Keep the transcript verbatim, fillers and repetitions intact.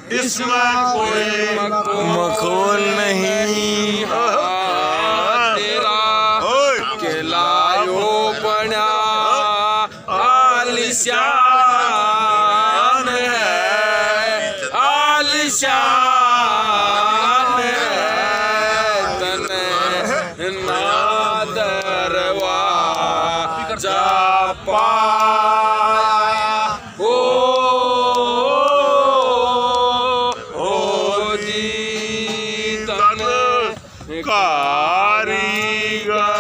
इसमें कोई मखौल नहीं। तेरा केलायो बना आलिशान है, आलिशान है तने नादरवा जा पाया। ओ ओ जी तन कारीगर